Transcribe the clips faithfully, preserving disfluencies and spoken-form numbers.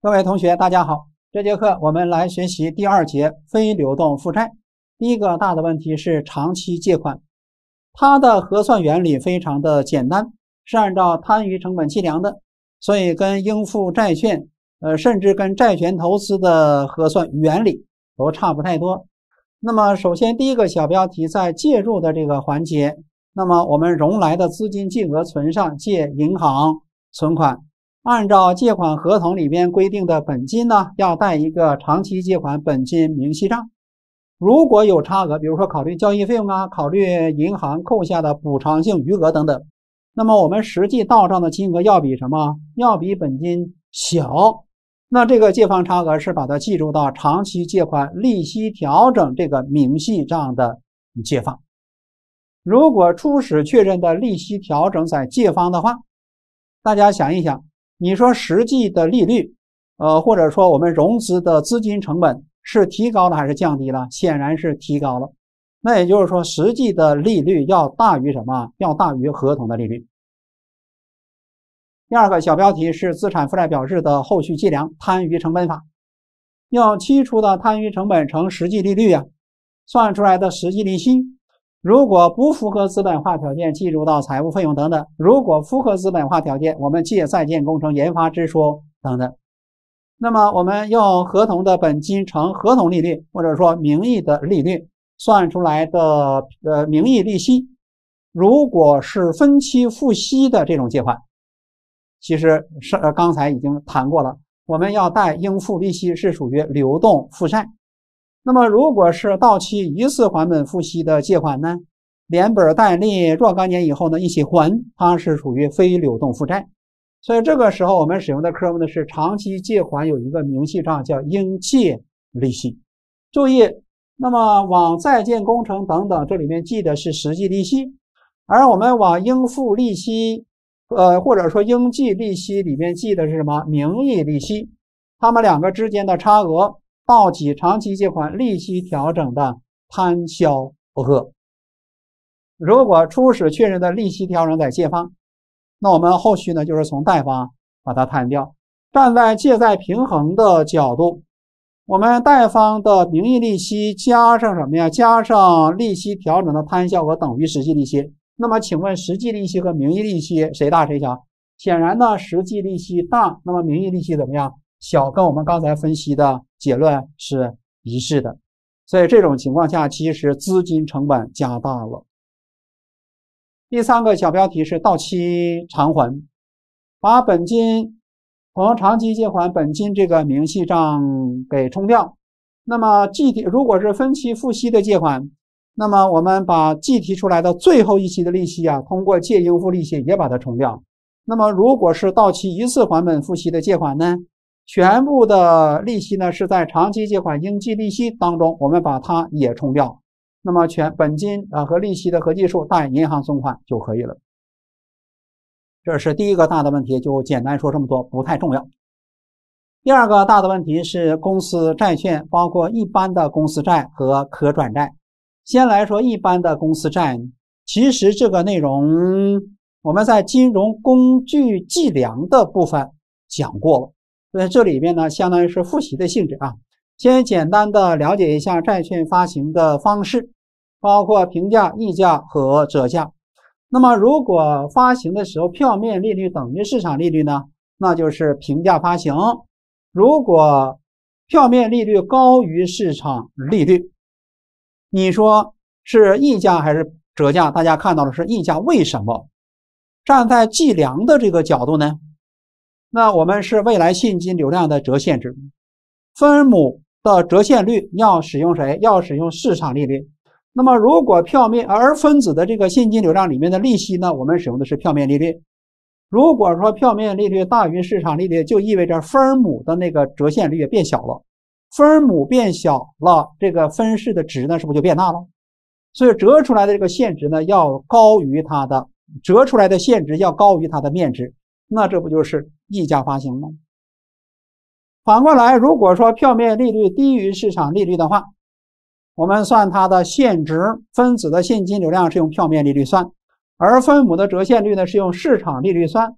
各位同学，大家好。这节课我们来学习第二节非流动负债。第一个大的问题是长期借款，它的核算原理非常的简单，是按照摊余成本计量的，所以跟应付债券，呃，甚至跟债权投资的核算原理都差不太多。那么首先第一个小标题在借入的这个环节，那么我们融来的资金净额存上借银行存款。按照借款合同里边规定的本金呢，要带一个长期借款本金明细账。如果有差额，比如说考虑交易费用啊，考虑银行扣下的补偿性余额等等，那么我们实际到账的金额要比什么？要比本金小。那这个借方差额是把它计入到长期借款利息调整这个明细账的借方。如果初始确认的利息调整在借方的话，大家想一想，你说实际的利率，呃，或者说我们融资的资金成本是提高了还是降低了？显然是提高了。那也就是说，实际的利率要大于什么？要大于合同的利率。第二个小标题是资产负债表日的后续计量摊余成本法，用期初的摊余成本乘实际利率啊，算出来的实际利息。如果不符合资本化条件，计入到财务费用等等；如果符合资本化条件，我们借在建工程研发支出等等。那么我们用合同的本金乘合同利率，或者说名义的利率算出来的呃名义利息，如果是分期付息的这种借款，其实是呃刚才已经谈过了，我们要带应付利息是属于流动负债。那么如果是到期一次还本付息的借款呢，连本带利若干年以后呢一起还，它是属于非流动负债。所以这个时候我们使用的科目呢是长期借款有一个明细账叫应借利息。注意，那么往在建工程等等这里面记的是实际利息，而我们往应付利息呃或者说应计利息里面记的是什么？名义利息。它们两个之间的差额报给长期借款利息调整的摊销额。如果初始确认的利息调整在借方，那我们后续呢就是从贷方把它摊掉。站在借贷平衡的角度，我们贷方的名义利息加上什么呀？加上利息调整的摊销额等于实际利息。那么请问实际利息和名义利息谁大谁小？显然呢实际利息大，那么名义利息怎么样？小，跟我们刚才分析的结论是一致的。所以这种情况下，其实资金成本加大了。第三个小标题是到期偿还，把本金从长期借款本金这个明细账给冲掉。那么计提如果是分期付息的借款，那么我们把计提出来的最后一期的利息啊，通过借应付利息也把它冲掉。那么如果是到期一次还本付息的借款呢，全部的利息呢是在长期借款应计利息当中，我们把它也冲掉。那么全本金啊和利息的合计数大于银行存款就可以了。这是第一个大的问题，就简单说这么多，不太重要。第二个大的问题是公司债券，包括一般的公司债和可转债。先来说一般的公司债，其实这个内容我们在金融工具计量的部分讲过了。所以这里边呢，相当于是复习的性质啊。先简单的了解一下债券发行的方式，包括平价、溢价和折价。那么如果发行的时候票面利率等于市场利率呢，那就是平价发行。如果票面利率高于市场利率，你说是溢价还是折价？大家看到的是溢价，为什么？站在计量的这个角度呢，那我们是未来现金流量的折现值，分母的折现率要使用谁？要使用市场利率。那么如果票面而分子的这个现金流量里面的利息呢，我们使用的是票面利率。如果说票面利率大于市场利率，就意味着分母的那个折现率也变小了。分母变小了，这个分式的值呢是不是就变大了？所以折出来的这个现值呢要高于它的折出来的现值要高于它的面值，那这不就是溢价发行吗？反过来，如果说票面利率低于市场利率的话，我们算它的现值，分子的现金流量是用票面利率算，而分母的折现率呢是用市场利率算。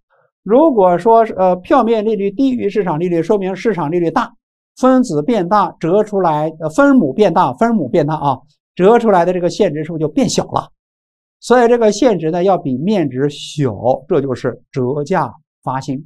如果说呃票面利率低于市场利率，说明市场利率大，分子变大，折出来呃分母变大，分母变大啊，折出来的这个现值数就变小了。所以这个现值呢要比面值小，这就是折价发行。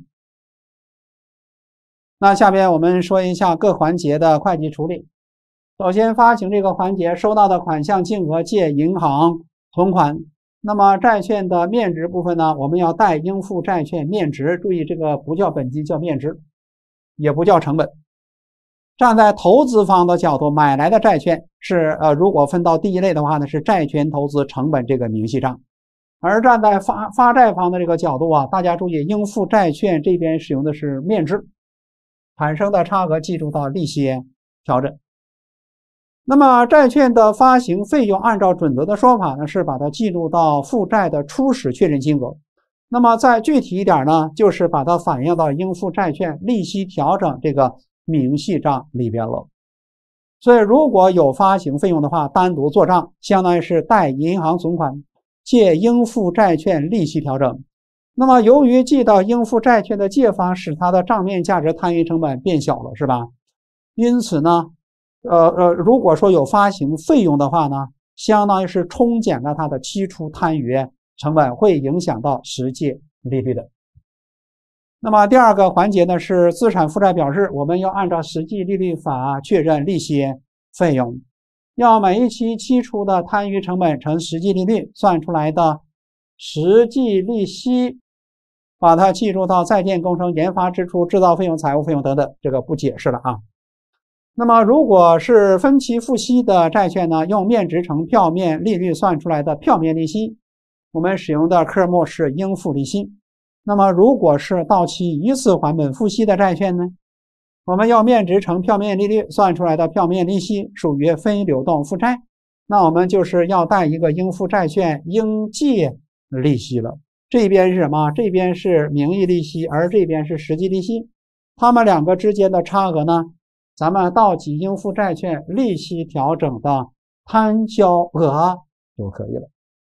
那下面我们说一下各环节的会计处理。首先，发行这个环节收到的款项金额借银行存款。那么债券的面值部分呢，我们要代应付债券面值，注意这个不叫本金，叫面值，也不叫成本。站在投资方的角度，买来的债券是呃，如果分到第一类的话呢，是债权投资成本这个明细账。而站在发发债方的这个角度啊，大家注意，应付债券这边使用的是面值，产生的差额计入到利息调整。那么债券的发行费用，按照准则的说法呢，是把它计入到负债的初始确认金额。那么再具体一点呢，就是把它反映到应付债券利息调整这个明细账里边了。所以如果有发行费用的话，单独做账，相当于是贷银行存款，借应付债券利息调整。那么由于记到应付债券的借方使它的账面价值摊余成本变小了，是吧？因此呢，呃呃，如果说有发行费用的话呢，相当于是冲减了它的期初摊余成本，会影响到实际利率的。那么第二个环节呢是资产负债表示，我们要按照实际利率法确认利息费用，要每一期期初的摊余成本乘实际利率算出来的实际利息，把它计入到在建工程研发支出、制造费用、财务费用等等，这个不解释了啊。那么如果是分期付息的债券呢，用面值乘票面利率算出来的票面利息，我们使用的科目是应付利息。那么如果是到期一次还本付息的债券呢，我们用面值乘票面利率算出来的票面利息属于非流动负债，那我们就是要贷一个应付债券应借利息了。这边是什么？这边是名义利息，而这边是实际利息，它们两个之间的差额呢，咱们到期应付债券利息调整的摊销额就可以了。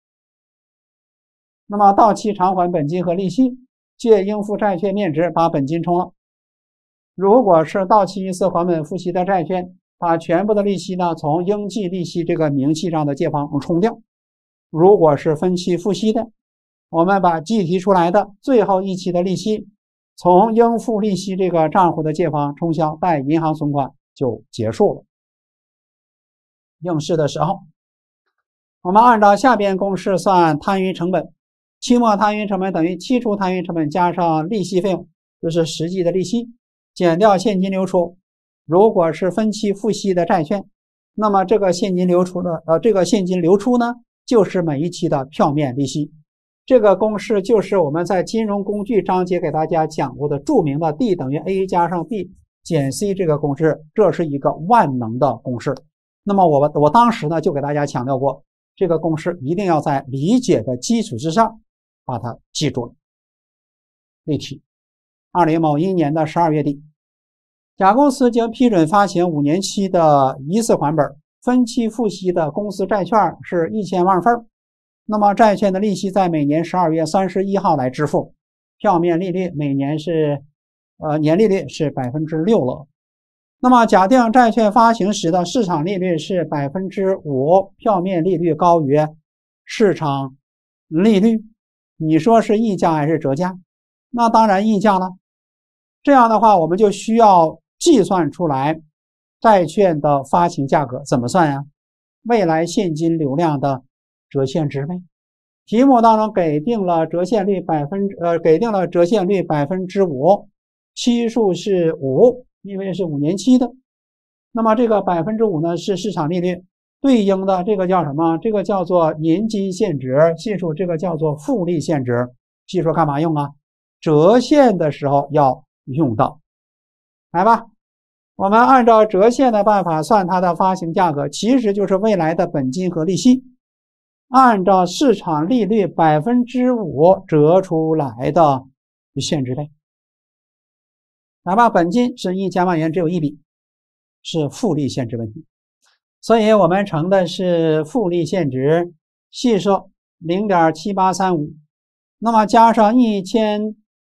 那么到期偿还本金和利息，借应付债券面值把本金冲了。如果是到期一次还本付息的债券，把全部的利息呢从应计利息这个明细上的借方冲掉。如果是分期付息的，我们把计提出来的最后一期的利息从应付利息这个账户的借方冲销，贷银行存款就结束了。应试的时候，我们按照下边公式算摊余成本，期末摊余成本等于期初摊余成本加上利息费用，就是实际的利息，减掉现金流出。如果是分期付息的债券，那么这个现金流出的呃这个现金流出呢，就是每一期的票面利息。这个公式就是我们在金融工具章节给大家讲过的著名的 D 等于 A 加上 B 减 C 这个公式，这是一个万能的公式。那么我我当时呢就给大家强调过，这个公式一定要在理解的基础之上把它记住了。例题：二零某一年的十二月底，甲公司经批准发行五年期的一次还本分期付息的公司债券是一千万份。那么债券的利息在每年十二月三十一号来支付，票面利率每年是呃年利率是 百分之六 了。那么假定债券发行时的市场利率是 百分之五， 票面利率高于市场利率，你说是溢价还是折价？那当然溢价了。这样的话我们就需要计算出来债券的发行价格，怎么算呀？未来现金流量的折现值呗。题目当中给定了折现率百分呃给定了折现率百分之五，期数是五，因为是五年期的。那么这个百分之五呢是市场利率，对应的这个叫什么？这个叫做年基现值，系数这个叫做复利现值。系数干嘛用啊？折现的时候要用到。来吧，我们按照折现的办法算它的发行价格，其实就是未来的本金和利息。按照市场利率 百分之五 折出来的现值类。哪怕本金是一千万元，只有一笔，是复利现值问题，所以我们乘的是复利现值，系数 零点七八三五， 那么加上一千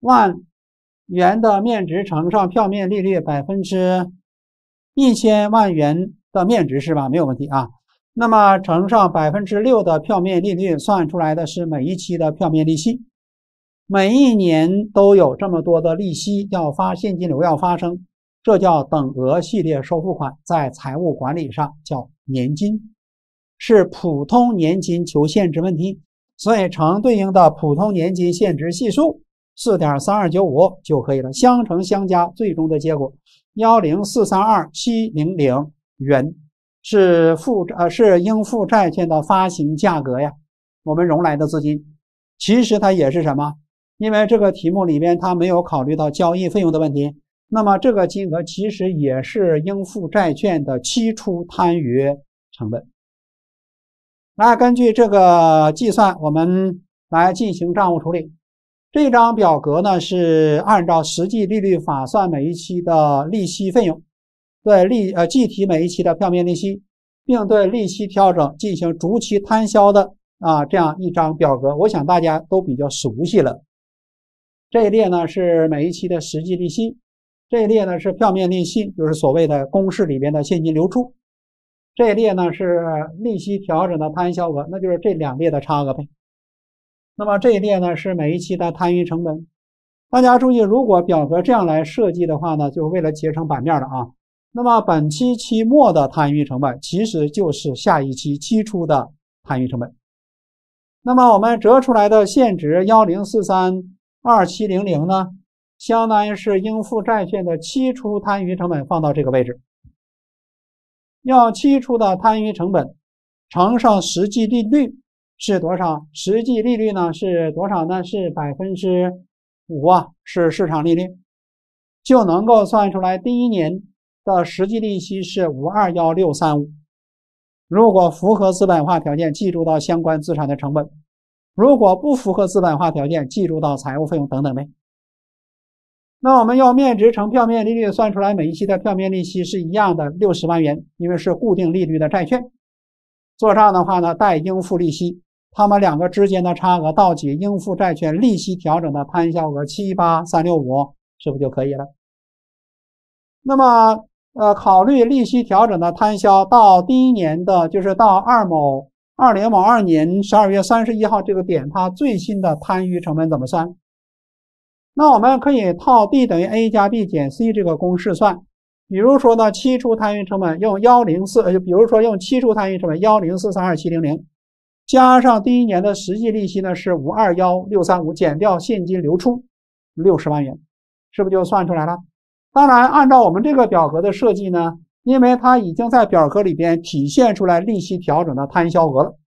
万元的面值乘上票面利率百分之一千万元的面值是吧？没有问题啊。那么乘上百分之六的票面利率，算出来的是每一期的票面利息。每一年都有这么多的利息要发，现金流要发生，这叫等额系列收付款，在财务管理上叫年金，是普通年金求现值问题，所以乘对应的普通年金现值系数 四点三二九五 就可以了，相乘相加，最终的结果一零四三二七零零元是负呃是应付债券的发行价格呀，我们融来的资金。其实它也是什么？因为这个题目里边它没有考虑到交易费用的问题，那么这个金额其实也是应付债券的期初摊余成本。来，根据这个计算，我们来进行账务处理。这张表格呢是按照实际利率法算每一期的利息费用，对利呃计提每一期的票面利息，并对利息调整进行逐期摊销的啊这样一张表格，我想大家都比较熟悉了。这一列呢是每一期的实际利息，这一列呢是票面利息，就是所谓的公式里边的现金流出。这一列呢是利息调整的摊销额，那就是这两列的差额呗。那么这一列呢是每一期的摊余成本。大家注意，如果表格这样来设计的话呢，就是为了节省版面了啊。那么本期期末的摊余成本其实就是下一期期初的摊余成本。那么我们折出来的现值一零四三二七零零呢，相当于是应付债券的期初摊余成本放到这个位置。要期初的摊余成本乘上实际利率是多少？实际利率呢是多少呢？是百分之五啊，是市场利率，就能够算出来第一年的实际利息是五二一六三五。如果符合资本化条件，计入到相关资产的成本；如果不符合资本化条件，计入到财务费用等等呗。那我们用面值乘票面利率算出来每一期的票面利息是一样的六十万元，因为是固定利率的债券。做账的话呢，带应付利息，它们两个之间的差额倒计应付债券利息调整的摊销额七八三六五，是不是就可以了？那么呃，考虑利息调整的摊销到第一年的，就是到二某二零某二年十二月三十一号这个点，它最新的摊余成本怎么算？那我们可以套 D 等于 A 加 B 减 C 这个公式算。比如说呢，期初摊余成本用一零四，呃，比如说用期初摊余成本一零四三二七零零，加上第一年的实际利息呢是五二一六三五，减掉现金流出六十万元，是不是就算出来了？当然，按照我们这个表格的设计呢，因为它已经在表格里边体现出来利息调整的摊销额了。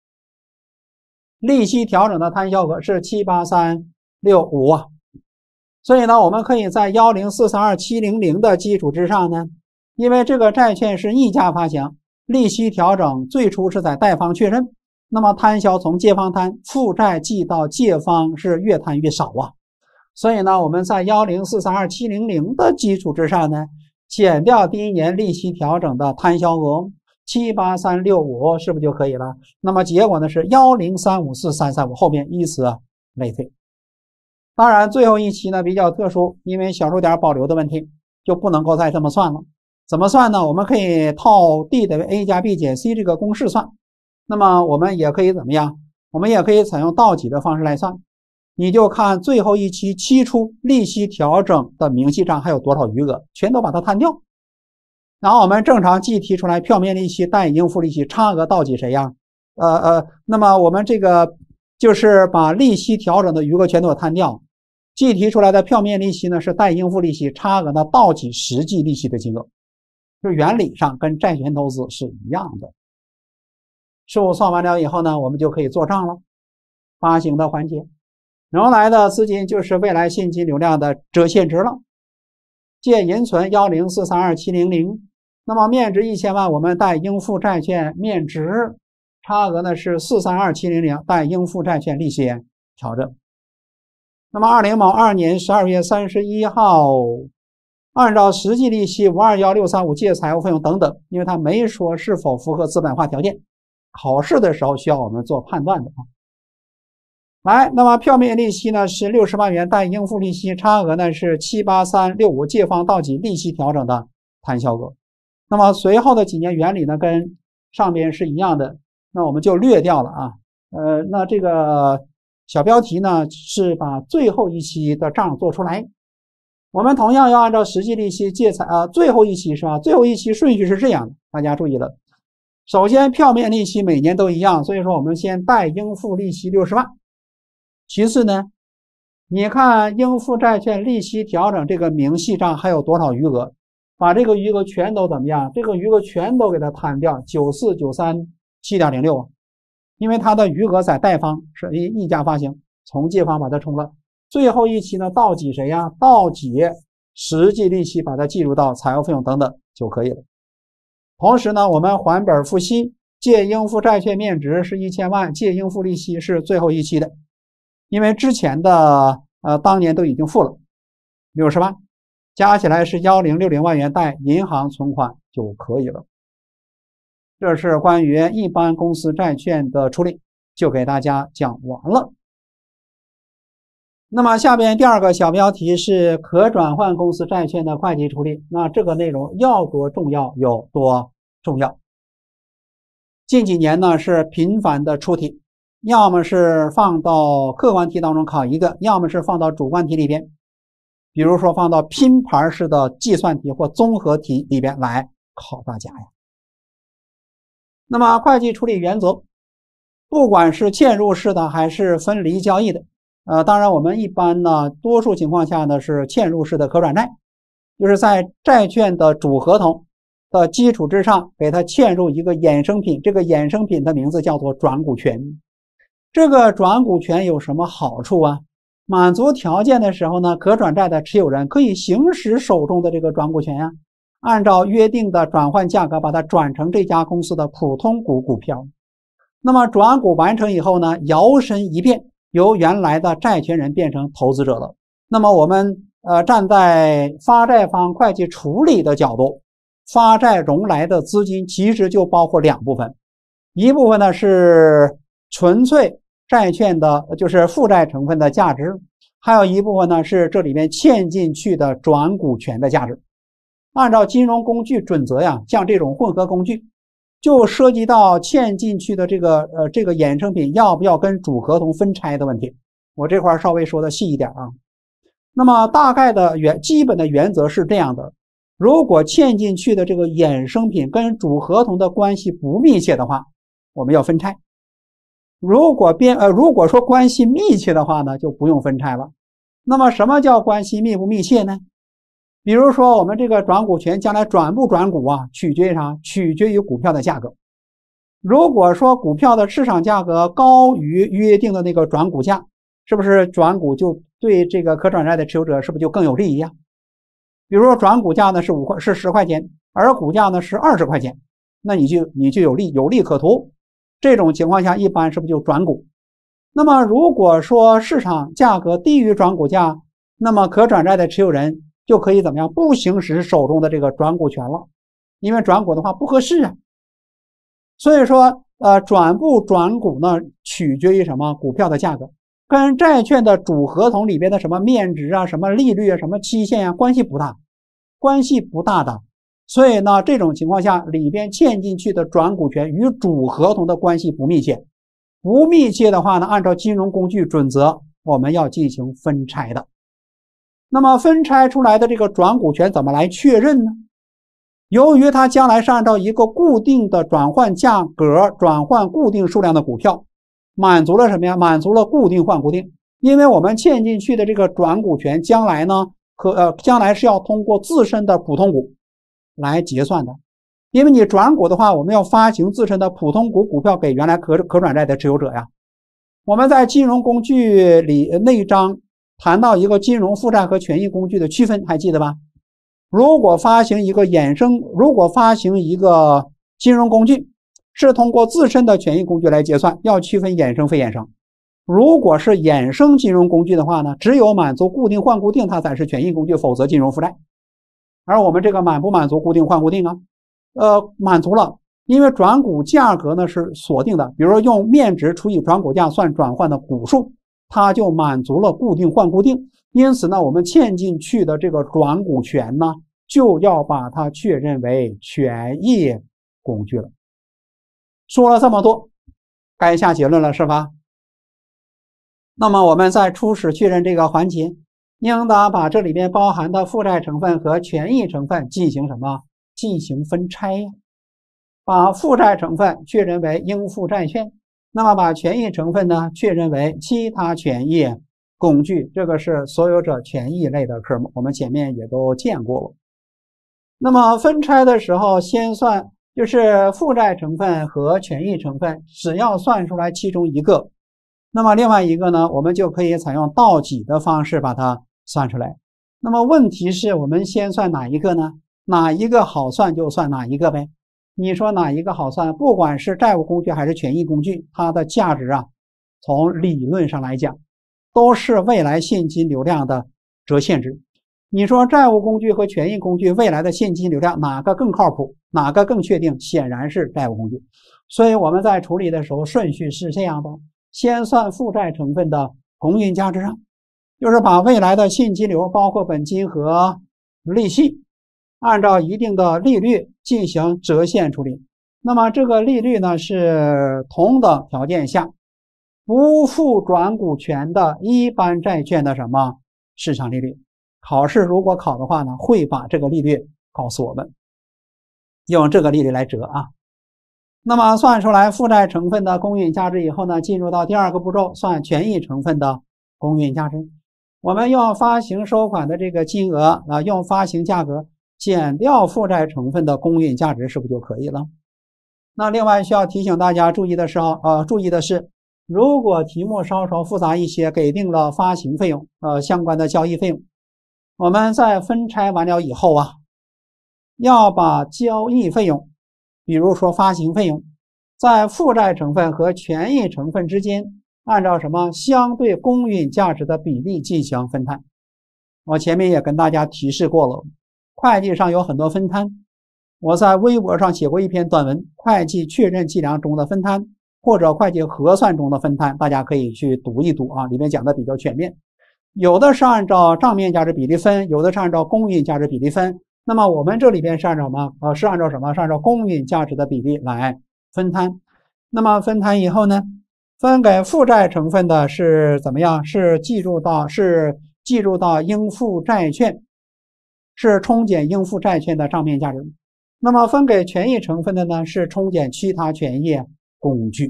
利息调整的摊销额是七八三六五啊。所以呢，我们可以在一零四三二七零零的基础之上呢，因为这个债券是溢价发行，利息调整最初是在贷方确认，那么摊销从借方摊，负债寄到借方是越摊越少啊。所以呢，我们在一零四三二七零零的基础之上呢，减掉第一年利息调整的摊销额七八三六五，是不是就可以了？那么结果呢是一零三五四三三五，后面依此类推。当然，最后一期呢比较特殊，因为小数点保留的问题，就不能够再这么算了。怎么算呢？我们可以套 D 等于 A 加 B 减 C 这个公式算。那么我们也可以怎么样？我们也可以采用倒计的方式来算。你就看最后一期期初利息调整的明细账还有多少余额，全都把它摊掉。然后我们正常计提出来票面利息带应付利息差额倒计谁呀？呃呃，那么我们这个就是把利息调整的余额全都摊掉。计提出来的票面利息呢是带应付利息差额呢倒计实际利息的金额，就原理上跟债权投资是一样的。事务算完了以后呢，我们就可以做账了。发行的环节，融来的资金就是未来现金流量的折现值了。借银存一零四三二七零零，那么面值一千万，我们带应付债券面值差额呢是四三二七零零，带应付债券利息调整。那么二零某二年十二月三十一号，按照实际利息五二一六三五借财务费用等等，因为它没说是否符合资本化条件，考试的时候需要我们做判断的啊。 来，那么票面利息呢是六十万元带应付利息，差额呢是七八三六五借方到期利息调整的摊销额。那么随后的几年原理呢跟上边是一样的，那我们就略掉了啊。呃，那这个小标题呢是把最后一期的账做出来。我们同样要按照实际利息借财啊，最后一期是吧？最后一期顺序是这样的，大家注意了。首先票面利息每年都一样，所以说我们先贷应付利息六十万。其次呢，你看应付债券利息调整这个明细账还有多少余额，把这个余额全都怎么样？这个余额全都给它摊掉，九四九三七点零六啊，因为它的余额在贷方是一一家发行，从借方把它冲了。最后一期呢，倒挤谁呀？倒挤实际利息，把它计入到财务费用等等就可以了。同时呢，我们还本付息，借应付债券面值是一千万，借应付利息是最后一期的，因为之前的呃当年都已经付了六十万，加起来是一千六百万元贷银行存款就可以了。这是关于一般公司债券的处理，就给大家讲完了。那么下边第二个小标题是可转换公司债券的会计处理，那这个内容要多重要有多重要。近几年呢是频繁的出题，要么是放到客观题当中考一个，要么是放到主观题里边，比如说放到拼盘式的计算题或综合题里边来考大家呀。那么会计处理原则，不管是嵌入式的还是分离交易的，呃，当然我们一般呢，多数情况下呢是嵌入式的可转债，就是在债券的主合同的基础之上，给它嵌入一个衍生品，这个衍生品的名字叫做转股权。这个转股权有什么好处啊？满足条件的时候呢，可转债的持有人可以行使手中的这个转股权呀，按照约定的转换价格把它转成这家公司的普通股股票。那么转股完成以后呢，摇身一变，由原来的债权人变成投资者了。那么我们呃站在发债方会计处理的角度，发债融来的资金其实就包括两部分，一部分呢是纯粹债券的，就是负债成分的价值，还有一部分呢是这里面嵌进去的转股权的价值。按照金融工具准则呀，像这种混合工具，就涉及到嵌进去的这个呃这个衍生品要不要跟主合同分拆的问题。我这块稍微说的细一点啊。那么大概的原基本的原则是这样的：如果嵌进去的这个衍生品跟主合同的关系不密切的话，我们要分拆。如果边呃如果说关系密切的话呢，就不用分拆了。那么什么叫关系密不密切呢？比如说我们这个转股权将来转不转股啊，取决于啥？取决于股票的价格。如果说股票的市场价格高于约定的那个转股价，是不是转股就对这个可转债的持有者是不是就更有利益啊？比如说转股价呢是五块是十块钱，而股价呢是二十块钱，那你就你就有利有利可图。这种情况下一般是不是就转股？那么如果说市场价格低于转股价，那么可转债的持有人就可以怎么样？不行使手中的这个转股权了，因为转股的话不合适啊。所以说，呃，转不转股呢，取决于什么？股票的价格，跟债券的主合同里边的什么面值啊、什么利率啊、什么期限啊，关系不大，关系不大的。所以呢，这种情况下，里边嵌进去的转股权与主合同的关系不密切，不密切的话呢，按照金融工具准则，我们要进行分拆的。那么分拆出来的这个转股权怎么来确认呢？由于它将来是按照一个固定的转换价格转换固定数量的股票，满足了什么呀？满足了固定换固定。因为我们嵌进去的这个转股权将来呢，可呃将来是要通过自身的普通股来结算的。因为你转股的话，我们要发行自身的普通股股票给原来可可转债的持有者呀。我们在金融工具里那一章谈到一个金融负债和权益工具的区分，还记得吧？如果发行一个衍生，如果发行一个金融工具是通过自身的权益工具来结算，要区分衍生非衍生。如果是衍生金融工具的话呢，只有满足固定换固定它才是权益工具，否则金融负债。而我们这个满不满足固定换固定啊？呃，满足了，因为转股价格呢是锁定的，比如说用面值除以转股价算转换的股数， 它就满足了固定换固定。因此呢，我们嵌进去的这个转股权呢，就要把它确认为权益工具了。说了这么多，该下结论了是吧？那么我们在初始确认这个环节，应当把这里边包含的负债成分和权益成分进行什么？进行分拆呀。把负债成分确认为应付债券，那么把权益成分呢确认为其他权益工具。这个是所有者权益类的科目，我们前面也都见过了。那么分拆的时候，先算就是负债成分和权益成分，只要算出来其中一个，那么另外一个呢，我们就可以采用倒挤的方式把它算出来。那么问题是我们先算哪一个呢？哪一个好算就算哪一个呗。你说哪一个好算？不管是债务工具还是权益工具，它的价值啊，从理论上来讲，都是未来现金流量的折现值。你说债务工具和权益工具未来的现金流量哪个更靠谱，哪个更确定？显然是债务工具。所以我们在处理的时候顺序是这样的：先算负债成分的公允价值账，就是把未来的现金流包括本金和利息按照一定的利率进行折现处理。那么这个利率呢，是同等条件下不负转股权的一般债券的什么市场利率。考试如果考的话呢，会把这个利率告诉我们，用这个利率来折啊。那么算出来负债成分的公允价值以后呢，进入到第二个步骤，算权益成分的公允价值。我们用发行收款的这个金额啊，用发行价格减掉负债成分的公允价值，是不是就可以了？那另外需要提醒大家注意的是，呃，注意的是，如果题目稍稍复杂一些，给定了发行费用，呃，相关的交易费用，我们在分拆完了以后啊，要把交易费用，比如说发行费用，在负债成分和权益成分之间，按照什么相对公允价值的比例进行分摊。我前面也跟大家提示过了，会计上有很多分摊，我在微博上写过一篇短文，会计确认计量中的分摊，或者会计核算中的分摊，大家可以去读一读啊，里面讲的比较全面。有的是按照账面价值比例分，有的是按照公允价值比例分。那么我们这里边是按照什么？呃，是按照什么？是按照公允价值的比例来分摊。那么分摊以后呢，分给负债成分的是怎么样？是计入到是计入到应付债券，是冲减应付债券的账面价值。那么分给权益成分的呢，是冲减其他权益工具。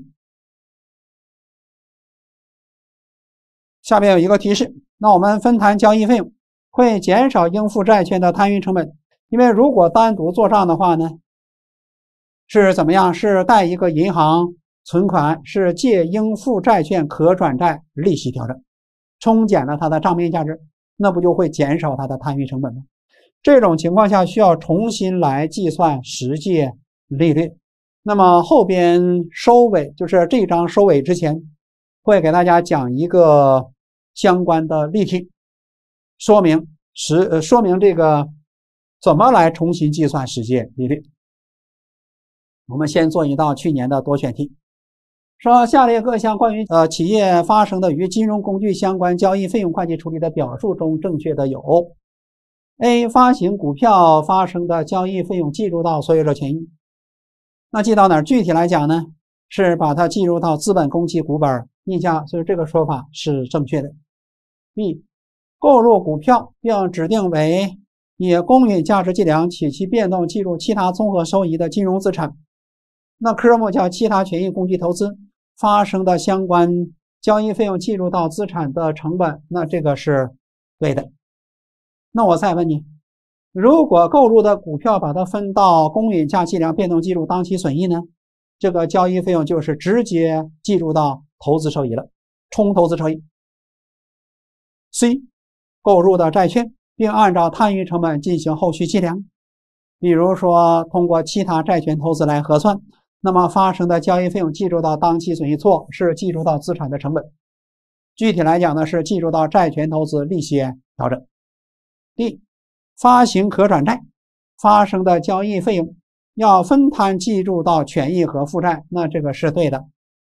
下面有一个提示，那我们分摊交易费用会减少应付债券的摊运成本，因为如果单独做账的话呢，是怎么样？是贷一个银行存款，是借应付债券可转债利息调整，冲减了它的账面价值，那不就会减少它的摊运成本吗？这种情况下需要重新来计算实际利率。那么后边收尾，就是这一章收尾之前，会给大家讲一个相关的例题，说明实呃说明这个怎么来重新计算实际利率。我们先做一道去年的多选题，说下列各项关于呃企业发生的与金融工具相关交易费用会计处理的表述中正确的有 A 发行股票发生的交易费用计入到所有者权益，那记到哪儿？具体来讲呢，是把它计入到资本公积股本溢价，所以这个说法是正确的。B 购入股票并指定为以公允价值计量且其变动计入其他综合收益的金融资产，那科目叫其他权益工具投资发生的相关交易费用计入到资产的成本，那这个是对的。那我再问你，如果购入的股票把它分到公允价计量变动计入当期损益呢，这个交易费用就是直接计入到投资收益了，冲投资收益。C 购入的债券并按照摊运成本进行后续计量，比如说通过其他债权投资来核算，那么发生的交易费用计入到当期损益错是计入到资产的成本，具体来讲呢是计入到债权投资利息调整。D 发行可转债发生的交易费用要分摊计入到权益和负债，那这个是对的，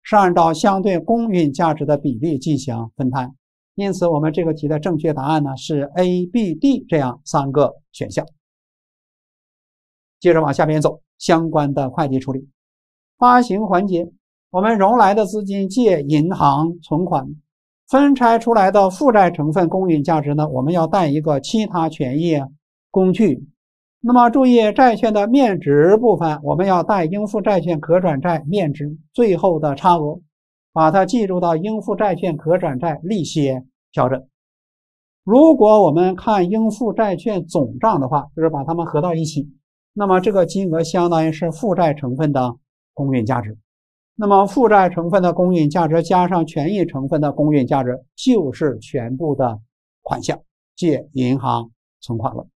是按照相对公允价值的比例进行分摊。因此，我们这个题的正确答案呢是 A、B、D 这样三个选项。接着往下边走，相关的会计处理。发行环节，我们融来的资金借银行存款，分拆出来的负债成分公允价值呢，我们要带一个其他权益工具。那么注意，债券的面值部分，我们要带应付债券可转债面值最后的差额，把它计入到应付债券可转债利息调整。如果我们看应付债券总账的话，就是把它们合到一起，那么这个金额相当于是负债成分的公允价值。那么负债成分的公允价值加上权益成分的公允价值，就是全部的款项，借银行存款了。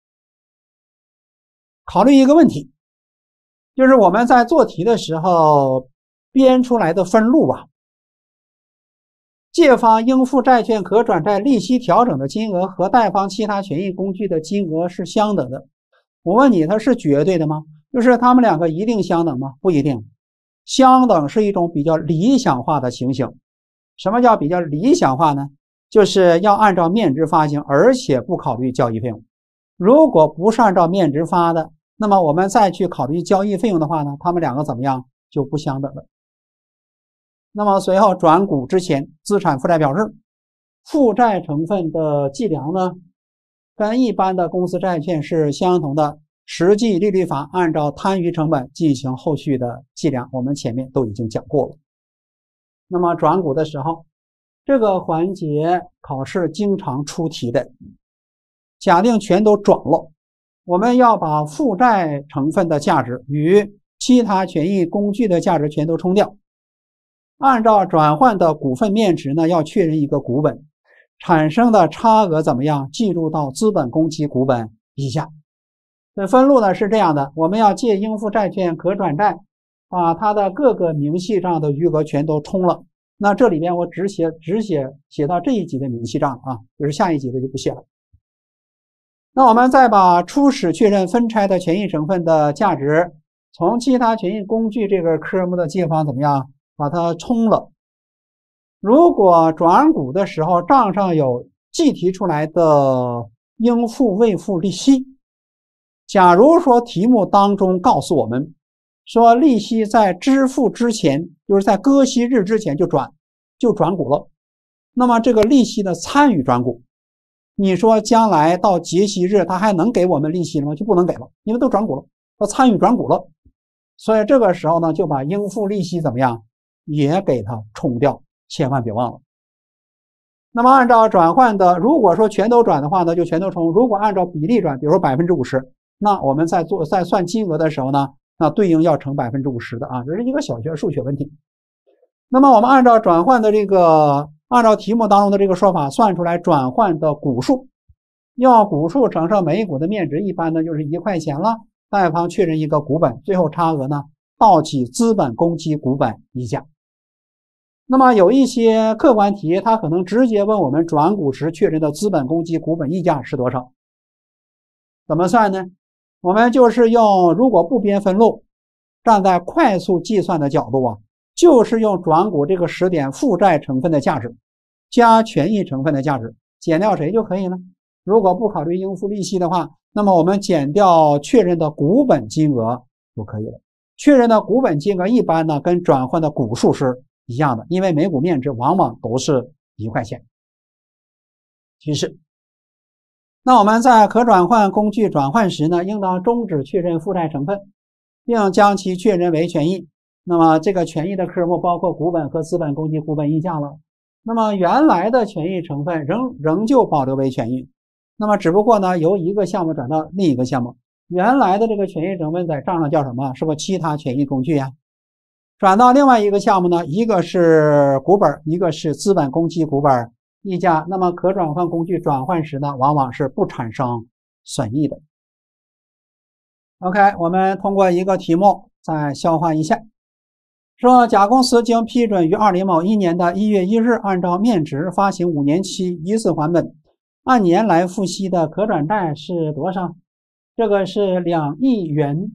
考虑一个问题，就是我们在做题的时候编出来的分录啊，借方应付债券可转债利息调整的金额和贷方其他权益工具的金额是相等的。我问你，它是绝对的吗？就是它们两个一定相等吗？不一定。相等是一种比较理想化的情形。什么叫比较理想化呢？就是要按照面值发行，而且不考虑交易费用。如果不是按照面值发的，那么我们再去考虑交易费用的话呢，它们两个怎么样？就不相等了。那么随后转股之前，资产负债表示，负债成分的计量呢，跟一般的公司债券是相同的。实际利率法按照摊余成本进行后续的计量，我们前面都已经讲过了。那么转股的时候，这个环节考试经常出题的，假定全都转了，我们要把负债成分的价值与其他权益工具的价值全都冲掉，按照转换的股份面值呢，要确认一个股本，产生的差额怎么样计入到资本公积股本以下。分录呢是这样的，我们要借应付债券可转债，把它的各个明细账的余额全都冲了。那这里面我只写只写写到这一级的明细账啊，就是下一级的就不写了。那我们再把初始确认分拆的权益成分的价值，从其他权益工具这个科目的借方怎么样把它冲了。如果转股的时候账上有计提出来的应付未付利息，假如说题目当中告诉我们说利息在支付之前，就是在割息日之前就转就转股了，那么这个利息的参与转股，你说将来到结息日他还能给我们利息了吗？就不能给了，因为都转股了，都参与转股了。所以这个时候呢，就把应付利息怎么样也给它冲掉，千万别忘了。那么按照转换的，如果说全都转的话呢，就全都冲；如果按照比例转，比如说百分之五十。那我们在做在算金额的时候呢，那对应要乘百分之五十的啊，这是一个小学数学问题。那么我们按照转换的这个，按照题目当中的这个说法算出来转换的股数，要股数乘上每股的面值，一般呢就是一块钱了。贷方确认一个股本，最后差额呢倒计资本公积股本溢价。那么有一些客观题，它可能直接问我们转股时确认的资本公积股本溢价是多少？怎么算呢？我们就是用，如果不编分录，站在快速计算的角度啊，就是用转股这个时点负债成分的价值加权益成分的价值减掉谁就可以了。如果不考虑应付利息的话，那么我们减掉确认的股本金额就可以了。确认的股本金额一般呢跟转换的股数是一样的，因为每股面值往往都是一块钱。提示。那我们在可转换工具转换时呢，应当终止确认负债成分，并将其确认为权益。那么这个权益的科目包括股本和资本公积股本溢价了。那么原来的权益成分仍仍旧保留为权益，那么只不过呢由一个项目转到另一个项目。原来的这个权益成分在账上叫什么？是不是其他权益工具呀？转到另外一个项目呢，一个是股本，一个是资本公积股本溢价。那么可转换工具转换时呢，往往是不产生损益的。OK， 我们通过一个题目再消化一下。说甲公司经批准于二零某一年的一月一日按照面值发行五年期一次还本，按年来付息的可转债是多少？这个是两亿元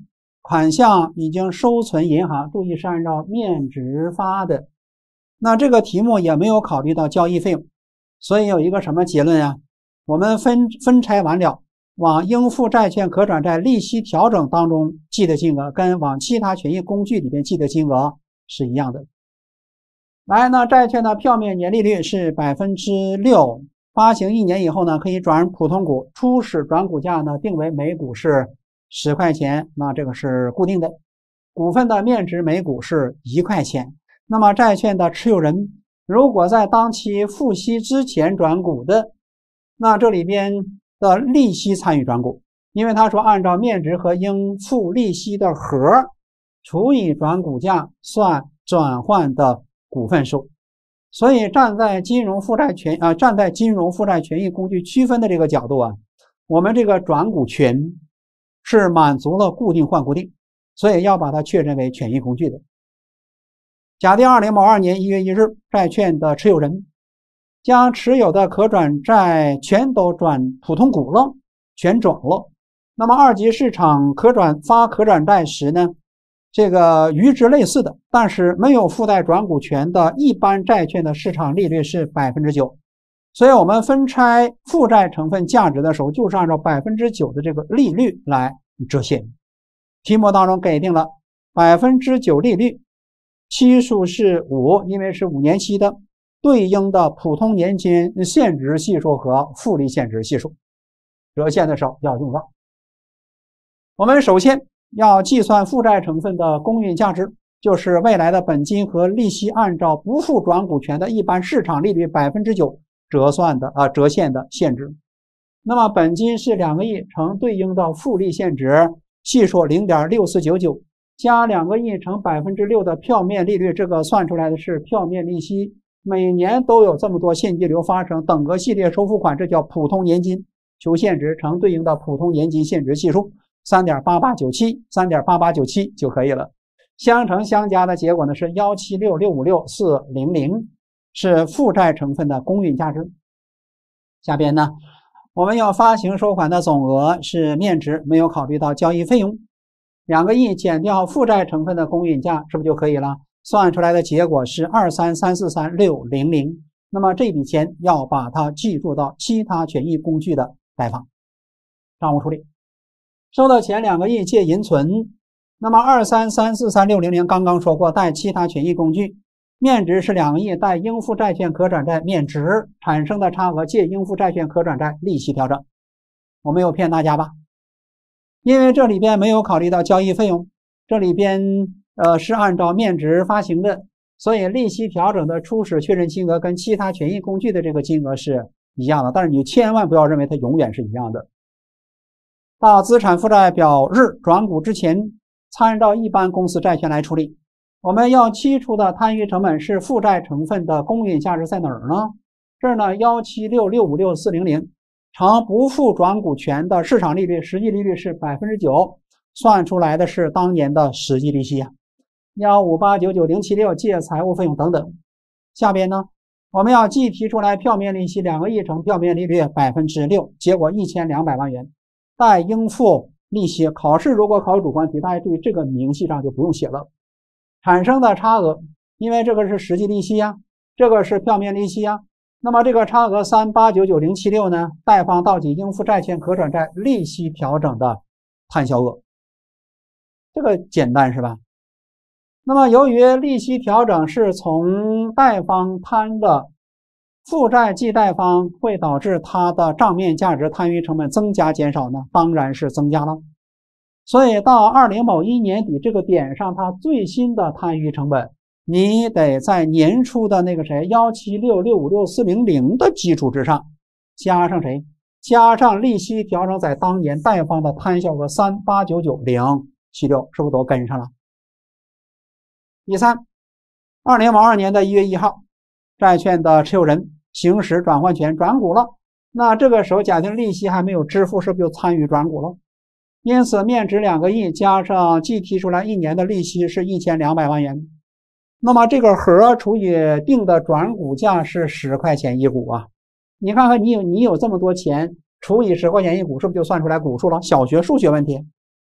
款项已经收存银行，注意是按照面值发的。那这个题目也没有考虑到交易费用，所以有一个什么结论啊？我们分分拆完了，往应付债券可转债利息调整当中记的金额，跟往其他权益工具里面记的金额是一样的。来，那债券的票面年利率是 百分之六， 发行一年以后呢，可以转普通股，初始转股价呢定为每股是十块钱，那这个是固定的。股份的面值每股是一块钱。那么债券的持有人如果在当期付息之前转股的，那这里边的利息参与转股，因为他说按照面值和应付利息的和除以转股价算转换的股份数。所以站在金融负债权啊，站在金融负债权益工具区分的这个角度啊，我们这个转股权是满足了固定换固定，所以要把它确认为权益工具的。假定二零某二年一月一日，债券的持有人将持有的可转债全都转普通股了，全转了。那么二级市场可转发可转债时呢，这个与之类似的，但是没有附带转股权的一般债券的市场利率是 百分之九， 所以我们分拆负债成分价值的时候，就是按照 百分之九 的这个利率来折现。题目当中给定了 百分之九 利率，期数是五，因为是五年期的，对应的普通年金现值系数和复利现值系数，折现的时候要用到。我们首先要计算负债成分的公允价值，就是未来的本金和利息按照不负转股权的一般市场利率 百分之九 折算的啊折现的现值。那么本金是两个亿乘对应的复利现值系数 零点六四九九， 加两个亿乘 百分之六 的票面利率，这个算出来的是票面利息，每年都有这么多现金流发生，等额系列收付款，这叫普通年金，求现值乘对应的普通年金现值系数 三点八八九七 三点八八九七 就可以了。相乘相加的结果呢是一七六六五六四零零，是负债成分的公允价值。下边呢，我们要发行收款的总额是面值，没有考虑到交易费用，两个亿减掉负债成分的公允价，是不是就可以了？算出来的结果是二三三四三六零零。那么这笔钱要把它计入到其他权益工具的贷方账务处理。收的钱两个亿借银存，那么二三三四三六零零刚刚说过贷其他权益工具，面值是两个亿贷应付债券可转债面值，产生的差额借应付债券可转债利息调整。我没有骗大家吧？因为这里边没有考虑到交易费用，这里边呃是按照面值发行的，所以利息调整的初始确认金额跟其他权益工具的这个金额是一样的，但是你千万不要认为它永远是一样的。到资产负债表日转股之前，参照一般公司债权来处理。我们要期出的摊余成本是负债成分的公允价值在哪儿呢？这儿呢一七六六五六四零零乘不负转股权的市场利率，实际利率是 百分之九， 算出来的是当年的实际利息啊，一五八九九零七六借财务费用等等。下边呢，我们要计提出来票面利息两个亿乘票面利率 百分之六， 结果一千两百万元，贷应付利息。考试如果考主观题，大家注意这个明细上就不用写了。产生的差额，因为这个是实际利息呀，这个是票面利息呀，那么这个差额三八九九零七六呢，贷方到期应付债券可转债利息调整的摊销额。这个简单是吧？那么由于利息调整是从贷方摊的，负债计贷方会导致它的账面价值摊余成本增加减少呢？当然是增加了。所以到二零某一年底这个点上，它最新的摊余成本，你得在年初的那个谁一七六六五六四零零的基础之上，加上谁？加上利息调整在当年贷方的摊销额三八九九零七六，是不是都跟上了？第三，二零某二年的一月一号，债券的持有人行使转换权转股了，那这个时候假定利息还没有支付，是不是就参与转股了？因此面值两个亿加上计提出来一年的利息是一千两百万元，那么这个和除以定的转股价是十块钱一股啊。你看看你有你有这么多钱，除以十块钱一股，是不是就算出来股数了？小学数学问题。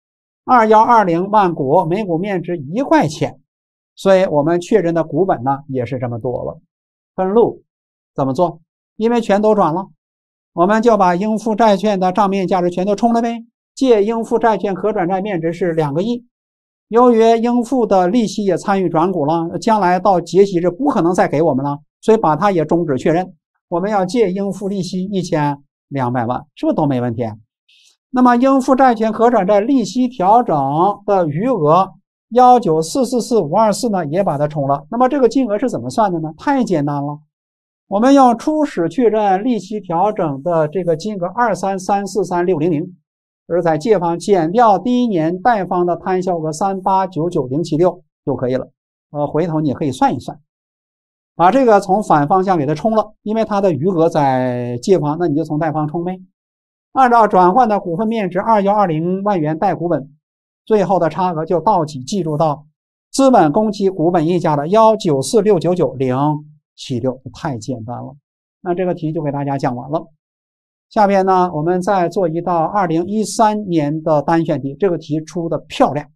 二一二零万股，每股面值一块钱，所以我们确认的股本呢也是这么多了。分录怎么做？因为全都转了，我们就把应付债券的账面价值全都冲了呗。借应付债券可转债面值是两个亿，由于应付的利息也参与转股了，将来到结息日不可能再给我们了，所以把它也终止确认。我们要借应付利息一千两百万，是不是都没问题？那么应付债券可转债利息调整的余额一九四四四五二四呢，也把它冲了。那么这个金额是怎么算的呢？太简单了，我们用初始确认利息调整的这个金额二三三四三六零零，而在借方减掉第一年贷方的摊销额三八九九零七六就可以了。呃，回头你可以算一算，把这个从反方向给它冲了，因为它的余额在借方，那你就从贷方冲呗。按照转换的股份面值二一二零万元贷股本，最后的差额就到期计入到资本公积股本溢价的一九四六九九零七六，太简单了。那这个题就给大家讲完了。下边呢，我们再做一道二零一三年的单选题，这个题出的漂亮。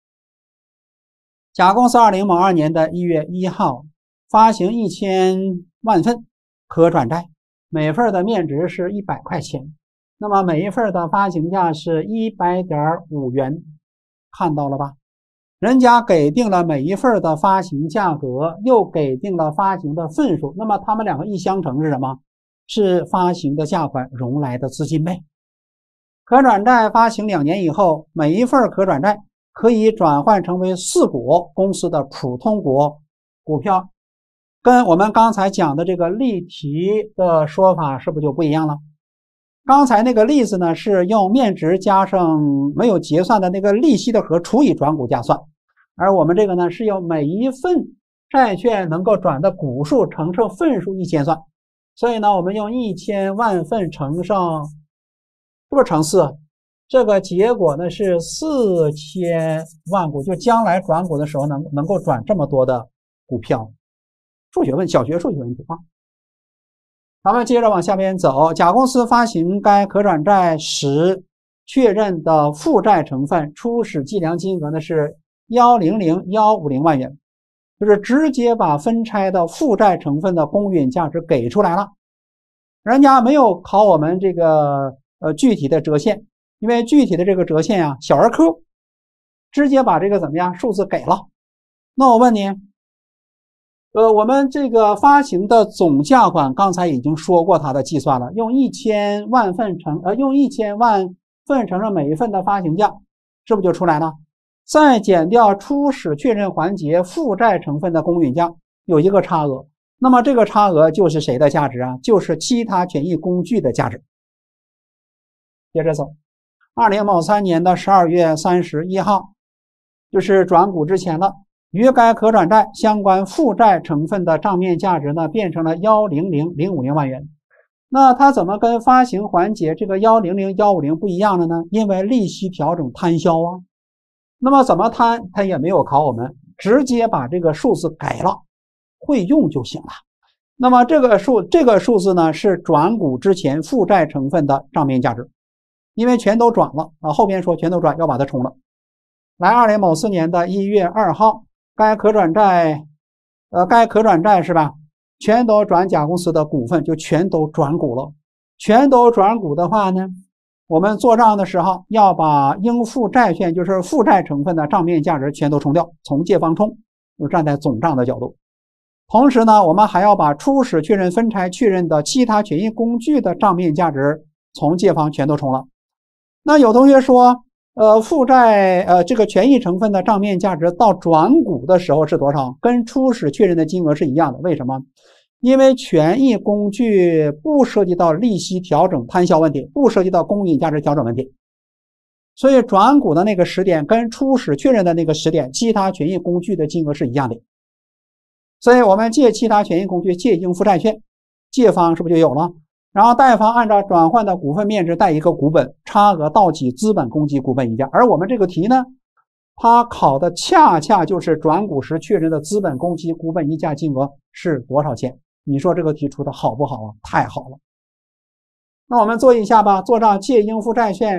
甲公司二零某二年的一月一号发行一千万份可转债，每份的面值是一百块钱。那么每一份的发行价是 一百点五元，看到了吧？人家给定了每一份的发行价格，又给定了发行的份数，那么他们两个一相乘是什么？是发行的价款融来的资金呗。可转债发行两年以后，每一份可转债可以转换成为四股公司的普通股股票，跟我们刚才讲的这个例题的说法是不是就不一样了？刚才那个例子呢，是用面值加上没有结算的那个利息的和除以转股价算，而我们这个呢，是用每一份债券能够转的股数乘上份数一千算，所以呢，我们用一千万份乘上，是不是乘四？这个结果呢是四千万股，就将来转股的时候能能够转这么多的股票。数学问，小学数学问题啊。咱们接着往下边走，甲公司发行该可转债时确认的负债成分初始计量金额呢是一零零一五零万元，就是直接把分拆的负债成分的公允价值给出来了。人家没有考我们这个呃具体的折现，因为具体的这个折现啊小儿科，直接把这个怎么样数字给了。那我问你，呃，我们这个发行的总价款刚才已经说过它的计算了，用一千万份乘呃用一千万份乘上每一份的发行价，是不是就出来了？再减掉初始确认环节负债成分的公允价，有一个差额，那么这个差额就是谁的价值啊？就是其他权益工具的价值。接着走，二零某三年的十二月三十一号，就是转股之前了。与该可转债相关负债成分的账面价值呢，变成了一零零零五零万元。那它怎么跟发行环节这个一零零一五零不一样了呢？因为利息调整摊销啊。那么怎么摊？它也没有考我们，直接把这个数字改了，会用就行了。那么这个数这个数字呢，是转股之前负债成分的账面价值，因为全都转了啊，后边说全都转要把它冲了。来，二零某四年的一月二号。该可转债，呃，该可转债是吧？全都转甲公司的股份，就全都转股了。全都转股的话呢，我们做账的时候要把应付债券，就是负债成分的账面价值全都冲掉，从借方冲，就站在总账的角度。同时呢，我们还要把初始确认分拆确认的其他权益工具的账面价值从借方全都冲了。那有同学说，呃，负债呃这个权益成分的账面价值到转股的时候是多少？跟初始确认的金额是一样的。为什么？因为权益工具不涉及到利息调整摊销问题，不涉及到公允价值调整问题，所以转股的那个时点跟初始确认的那个时点，其他权益工具的金额是一样的。所以我们借其他权益工具，借应付债券，借方是不是就有了？然后贷方按照转换的股份面值贷一个股本，差额到期资本公积股本溢价。而我们这个题呢，它考的恰恰就是转股时确认的资本公积股本溢价金额是多少钱。你说这个题出的好不好啊？太好了。那我们做一下吧，做账借应付债券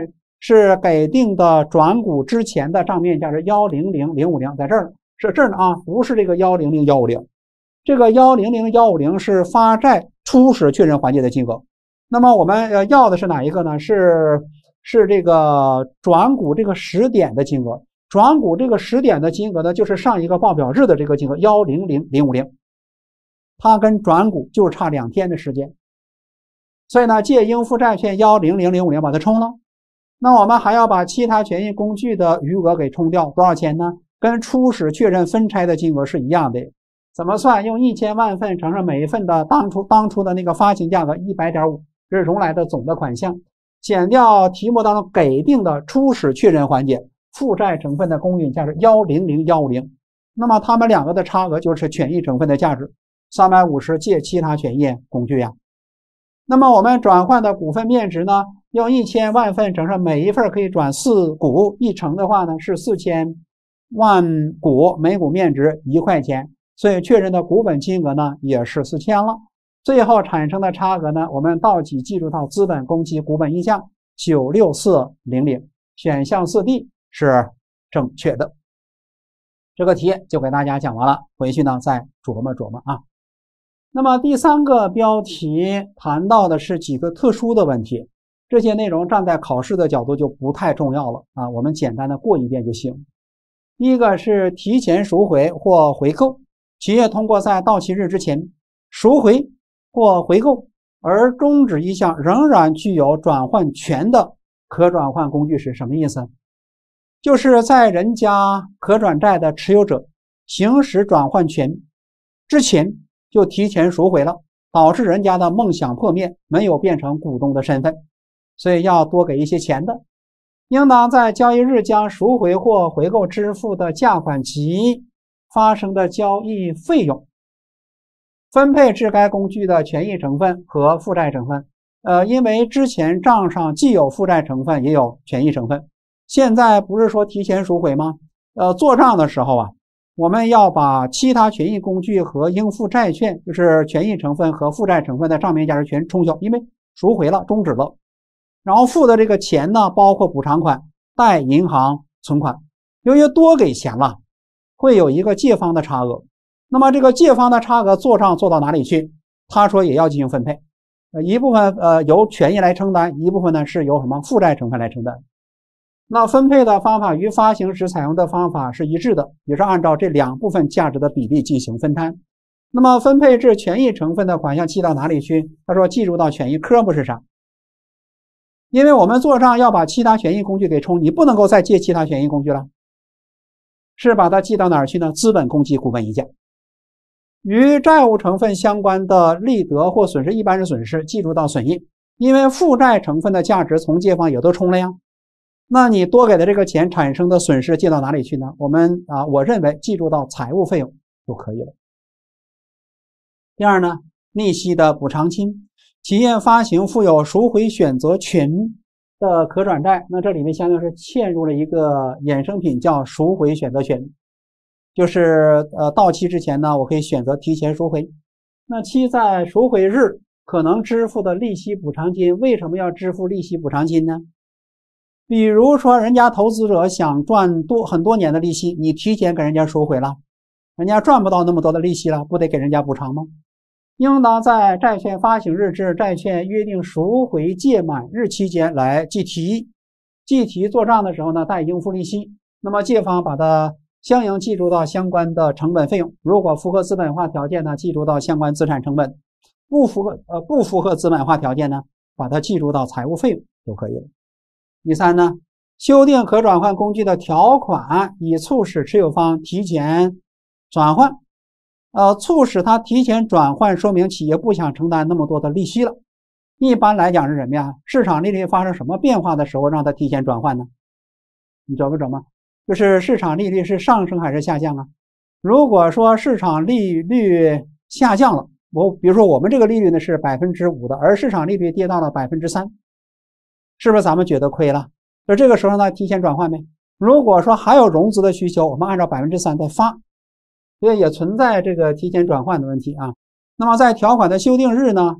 是给定的转股之前的账面价值一零零零五零，在这儿是这儿呢啊，不是这个一零零一五零，这个一零零一五零是发债初始确认环节的金额。那么我们呃要的是哪一个呢？是是这个转股这个时点的金额。转股这个时点的金额呢，就是上一个报表日的这个金额一零零零五零，它跟转股就差两天的时间。所以呢，借应付债券一零零零五零把它冲了。那我们还要把其他权益工具的余额给冲掉，多少钱呢？跟初始确认分拆的金额是一样的。怎么算？用一千万份乘上每一份的当初当初的那个发行价格 一百点五， 这是融来的总的款项，减掉题目当中给定的初始确认环节负债成分的公允价值一零零一五零，那么它们两个的差额就是权益成分的价值三百五十借其他权益工具呀。那么我们转换的股份面值呢，用一千万份乘上每一份可以转四股，一乘的话呢是四千万股，每股面值一块钱，所以确认的股本金额呢也是四千了。最后产生的差额呢，我们倒计计入到资本公积股本印项九六四零零，选项四 D 是正确的。这个题就给大家讲完了，回去呢再琢磨琢磨啊。那么第三个标题谈到的是几个特殊的问题，这些内容站在考试的角度就不太重要了啊，我们简单的过一遍就行。第一个是提前赎回或回购，企业通过在到期日之前赎回或回购而终止一项仍然具有转换权的可转换工具是什么意思？就是在人家可转债的持有者行使转换权之前就提前赎回了，导致人家的梦想破灭，没有变成股东的身份，所以要多给一些钱的，应当在交易日将赎回或回购支付的价款及发生的交易费用分配至该工具的权益成分和负债成分。呃，因为之前账上既有负债成分也有权益成分，现在不是说提前赎回吗？呃，做账的时候啊，我们要把其他权益工具和应付债券，就是权益成分和负债成分的账面价值全冲销，因为赎回了，终止了。然后付的这个钱呢，包括补偿款、贷银行存款。由于多给钱了，会有一个借方的差额。那么这个借方的差额做账做到哪里去？他说也要进行分配，呃，一部分呃由权益来承担，一部分呢是由什么负债成分来承担。那分配的方法与发行时采用的方法是一致的，也是按照这两部分价值的比例进行分摊。那么分配至权益成分的款项记到哪里去？他说记入到权益科目是啥？因为我们做账要把其他权益工具给冲，你不能够再借其他权益工具了，是把它记到哪儿去呢？资本公积股本印项。与债务成分相关的利得或损失一般是损失，记入到损益。因为负债成分的价值从借方也都冲了呀，那你多给的这个钱产生的损失记到哪里去呢？我们啊，我认为记入到财务费用就可以了。第二呢，利息的补偿金，企业发行负有赎回选择权的可转债，那这里面相当于是嵌入了一个衍生品叫赎回选择权，就是呃到期之前呢，我可以选择提前赎回。那期在赎回日可能支付的利息补偿金，为什么要支付利息补偿金呢？比如说人家投资者想赚多很多年的利息，你提前给人家赎回了，人家赚不到那么多的利息了，不得给人家补偿吗？应当在债券发行日至债券约定赎回届满日期间来计提。计提做账的时候呢，带应付利息，那么借方把它相应计入到相关的成本费用。如果符合资本化条件呢，计入到相关资产成本；不符合呃不符合资本化条件呢，把它计入到财务费用就可以了。第三呢，修订可转换工具的条款，以促使持有方提前转换。呃，促使他提前转换，说明企业不想承担那么多的利息了。一般来讲是什么呀？市场利率发生什么变化的时候让他提前转换呢？你琢磨琢磨，就是市场利率是上升还是下降啊？如果说市场利率下降了，我比如说我们这个利率呢是百分之五的，而市场利率跌到了百分之三，是不是咱们觉得亏了？那这个时候呢，提前转换呗。如果说还有融资的需求，我们按照百分之三再发，所以也存在这个提前转换的问题啊。那么在条款的修订日呢，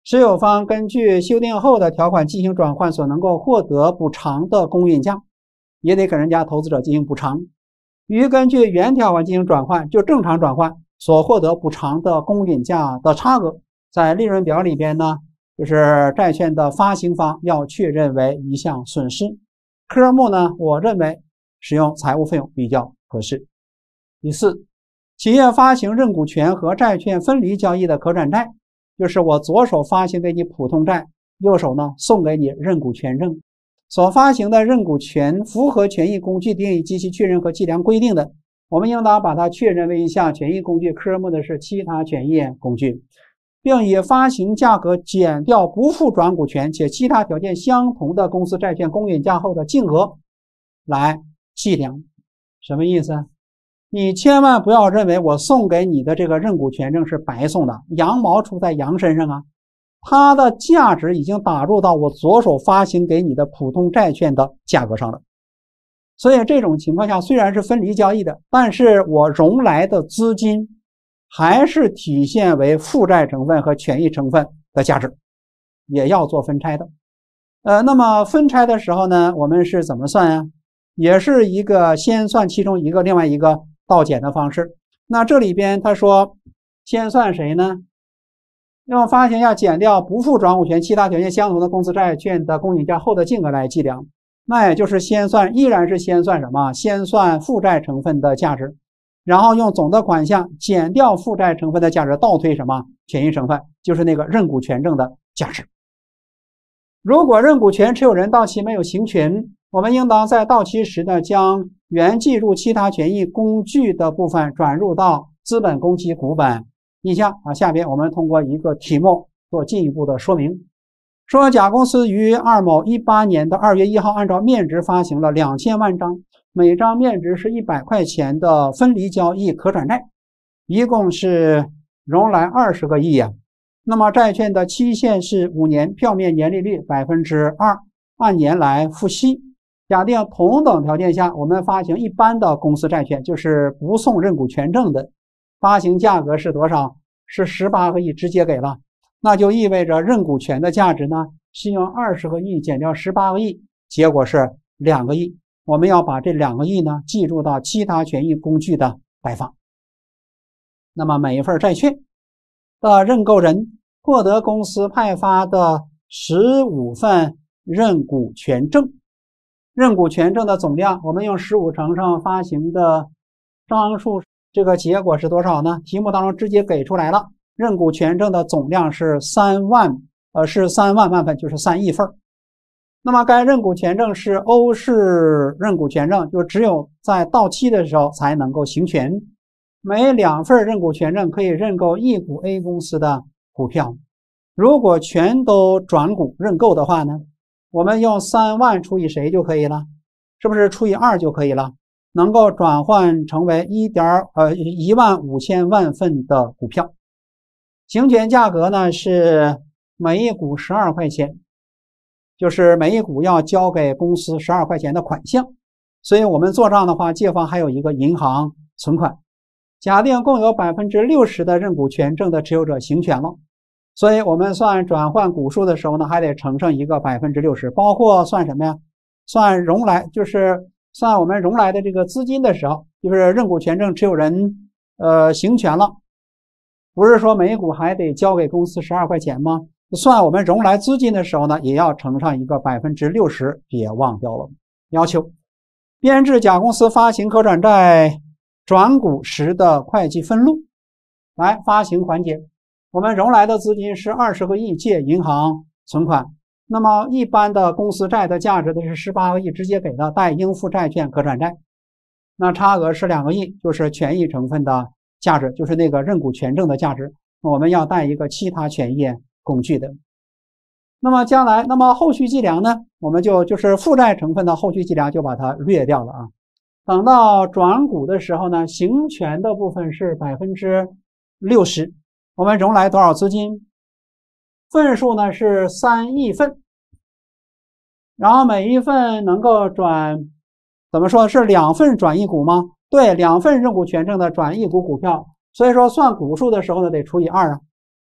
持有方根据修订后的条款进行转换所能够获得补偿的公允价，也得给人家投资者进行补偿。与根据原条款进行转换，就正常转换所获得补偿的公允价的差额，在利润表里边呢，就是债券的发行方要确认为一项损失。科目呢，我认为使用财务费用比较合适。第四，企业发行认股权和债券分离交易的可转债，就是我左手发行给你普通债，右手呢送给你认股权证。所发行的认股权符合权益工具定义及其确认和计量规定的，我们应当把它确认为一项权益工具，科目的是其他权益工具，并以发行价格减掉不付转股权且其他条件相同的公司债券公允价后的净额来计量。什么意思？你千万不要认为我送给你的这个认股权证是白送的，羊毛出在羊身上啊，它的价值已经打入到我左手发行给你的普通债券的价格上了。所以这种情况下虽然是分离交易的，但是我融来的资金还是体现为负债成分和权益成分的价值，也要做分拆的。呃，那么分拆的时候呢，我们是怎么算呀？也是一个先算其中一个，另外一个倒减的方式。那这里边他说先算谁呢？用发行价减掉不付转股权其他条件相同的公司债券的公允价后的净额来计量。那也就是先算，依然是先算什么？先算负债成分的价值，然后用总的款项减掉负债成分的价值，倒推什么？权益成分，就是那个认股权证的价值。如果认股权持有人到期没有行权，我们应当在到期时呢，将原计入其他权益工具的部分转入到资本公积股本印象啊。下边我们通过一个题目做进一步的说明。说甲公司于二某一八年的二月一号按照面值发行了两千万张，每张面值是一百块钱的分离交易可转债，一共是融来二十个亿呀、啊。那么债券的期限是五年，票面年利率 百分之二， 按年来付息。假定同等条件下，我们发行一般的公司债券，就是不送认股权证的，发行价格是多少？是十八个亿，直接给了。那就意味着认股权的价值呢，是用二十个亿减掉十八个亿，结果是两个亿。我们要把这两个亿呢计入到其他权益工具的摆放。那么每一份债券的认购人获得公司派发的十五份认股权证，认股权证的总量，我们用十五乘上发行的张数，这个结果是多少呢？题目当中直接给出来了。认股权证的总量是三万，呃，是三万万份，就是三亿份。那么该认股权证是欧式认股权证，就只有在到期的时候才能够行权。每两份认股权证可以认购一股 A 公司的股票。如果全都转股认购的话呢，我们用三万除以谁就可以了？是不是除以二就可以了？能够转换成为一点呃一万五千万份的股票。行权价格呢是每一股十二块钱，就是每一股要交给公司十二块钱的款项。所以我们做账的话，借方还有一个银行存款。假定共有 百分之六十 的认股权证的持有者行权了，所以我们算转换股数的时候呢，还得乘上一个 百分之六十， 包括算什么呀？算融来，就是算我们融来的这个资金的时候，就是认股权证持有人呃行权了，不是说每股还得交给公司十二块钱吗？算我们融来资金的时候呢，也要乘上一个 百分之六十， 别忘掉了。要求编制甲公司发行可转债转股时的会计分录。来，发行环节，我们融来的资金是二十个亿，借银行存款。那么一般的公司债的价值的是十八个亿，直接给的带应付债券可转债。那差额是两个亿，就是权益成分的价值，就是那个认股权证的价值。我们要带一个其他权益工具的。那么将来，那么后续计量呢，我们就就是负债成分的后续计量就把它略掉了啊。等到转股的时候呢，行权的部分是 百分之六十， 我们融来多少资金？份数呢是三亿份，然后每一份能够转，怎么说是两份转一股吗？对，两份认股权证的转一股股票，所以说算股数的时候呢得除以二啊。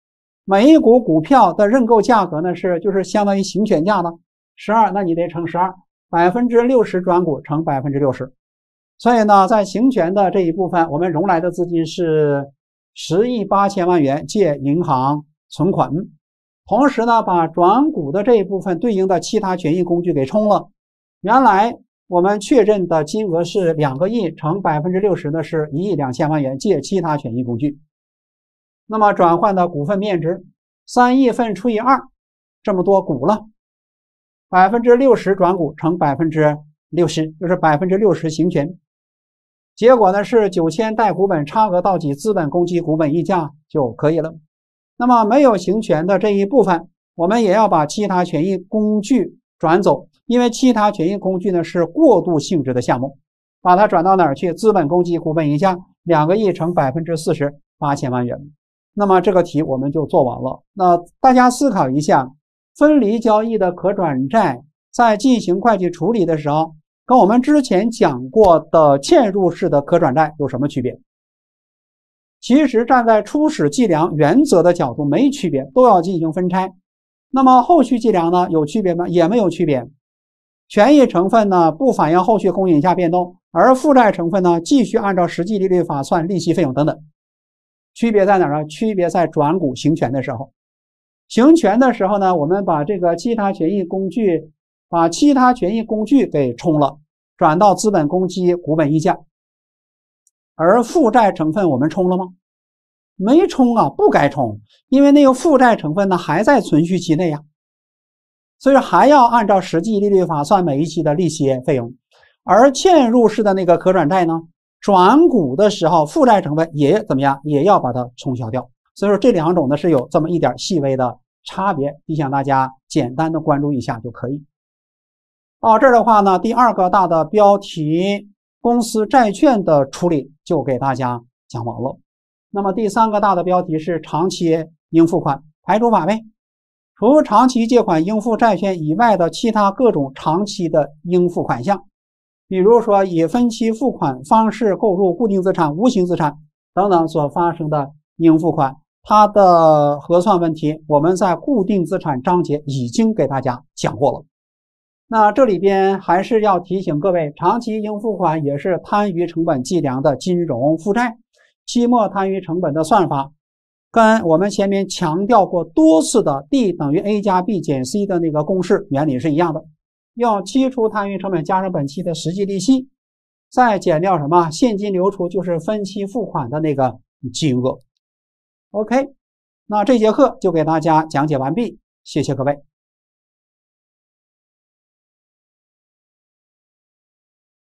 每一股股票的认购价格呢是就是相当于行权价的十二，那你得乘十二，百分之六十转股乘百分之六十。所以呢，在行权的这一部分，我们融来的资金是十亿八千万元借银行存款，同时呢，把转股的这一部分对应的其他权益工具给冲了。原来我们确认的金额是两个亿，乘百分之六十呢是一亿两千万元借其他权益工具。那么转换的股份面值三亿份除以二，这么多股了，百分之六十转股乘百分之六十，就是百分之六十行权。结果呢是九千贷股本差额到期资本公积股本溢价就可以了。那么没有行权的这一部分，我们也要把其他权益工具转走，因为其他权益工具呢是过渡性质的项目，把它转到哪儿去？资本公积股本溢价两个亿乘百分之四十，八千万元。那么这个题我们就做完了。那大家思考一下，分离交易的可转债在进行会计处理的时候，跟我们之前讲过的嵌入式的可转债有什么区别？其实站在初始计量原则的角度没区别，都要进行分拆。那么后续计量呢，有区别吗？也没有区别。权益成分呢不反映后续公允价变动，而负债成分呢继续按照实际利率法算利息费用等等。区别在哪儿呢？区别在转股行权的时候。行权的时候呢，我们把这个其他权益工具把其他权益工具给冲了，转到资本公积股本溢价。而负债成分我们冲了吗？没冲啊，不该冲，因为那个负债成分呢还在存续期内呀，所以还要按照实际利率法算每一期的利息费用。而嵌入式的那个可转债呢，转股的时候负债成分也怎么样，也要把它冲销掉。所以说这两种呢是有这么一点细微的差别，提醒大家简单的关注一下就可以。到这儿的话呢，第二个大的标题公司债券的处理就给大家讲完了。那么第三个大的标题是长期应付款排除法呗，除长期借款应付债券以外的其他各种长期的应付款项，比如说以分期付款方式购入固定资产、无形资产等等所发生的应付款，它的核算问题我们在固定资产章节已经给大家讲过了。那这里边还是要提醒各位，长期应付款也是摊余成本计量的金融负债，期末摊余成本的算法跟我们前面强调过多次的 D 等于 A 加 B 减 C 的那个公式原理是一样的，用期初摊余成本加上本期的实际利息，再减掉什么现金流出，就是分期付款的那个金额。OK， 那这节课就给大家讲解完毕，谢谢各位。